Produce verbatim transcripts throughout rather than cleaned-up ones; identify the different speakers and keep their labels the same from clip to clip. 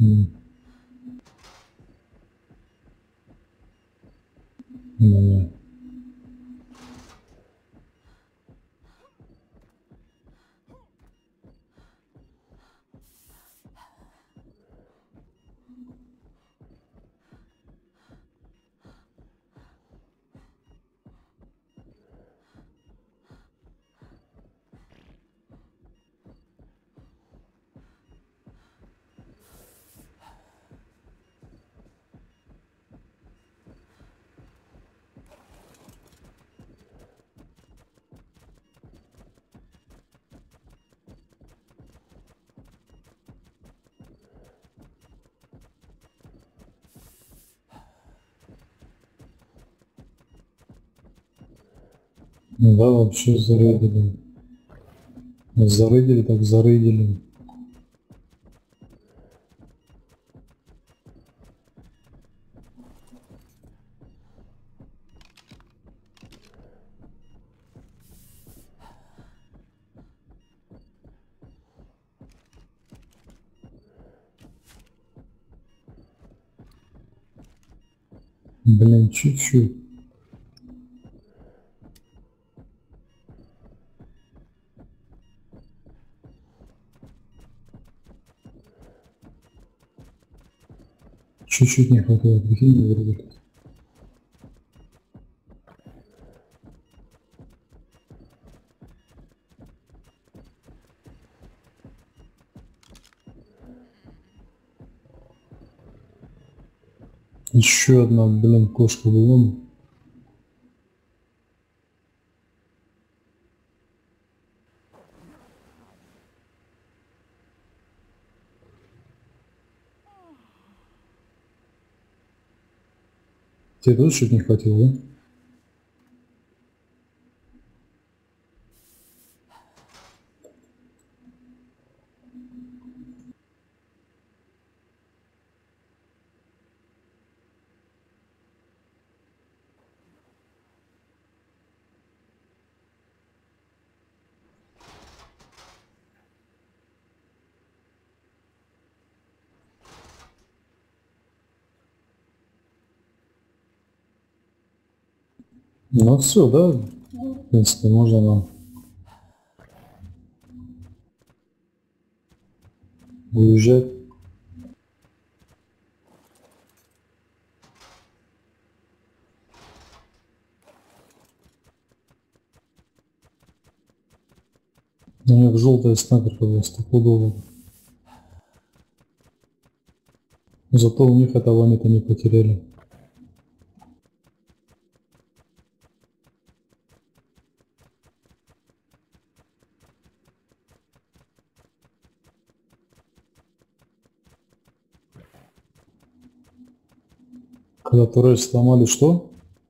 Speaker 1: М. Ну, ну да, вообще зарейдили. Зарейдили, так зарейдили. Блин, чуть-чуть. Чуть-чуть не хватает. Прикинь, не вернет. Еще одна, блин, кошка была. Тебе тоже чуть не хватило, да? Ну все, да? В принципе, можно нам уезжать. У них желтая снайперка была стопудово. Зато у них этого они-то не потеряли. Когда турель сломали, что?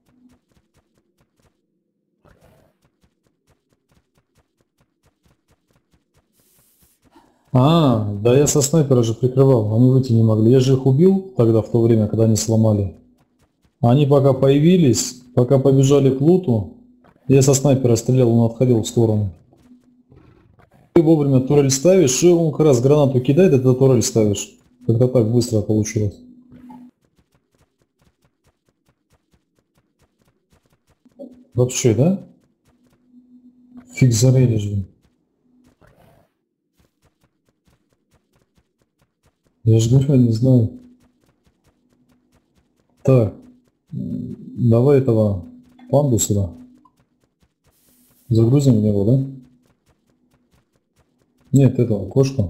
Speaker 1: А, да я со снайпера же прикрывал, они выйти не могли. Я же их убил тогда, в то время, когда они сломали. Они пока появились, пока побежали к луту, я со снайпера стрелял, он отходил в сторону. Ты вовремя турель ставишь, и он как раз гранату кидает, и ты турель ставишь. Когда так быстро получилось. Вообще, да? Фиг зарейдишь, блин. Я же говорю, не знаю. Так, давай этого панду сюда. Загрузим в него, да? Нет, этого, кошку.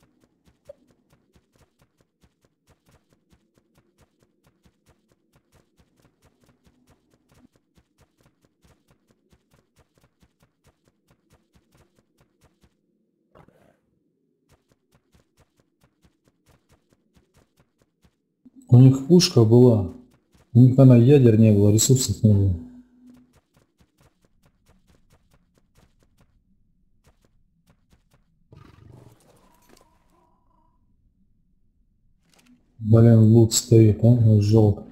Speaker 1: У них пушка была. У них, наверное, ядер не было, ресурсов не было. Блин, лут стоит, а? Жалко.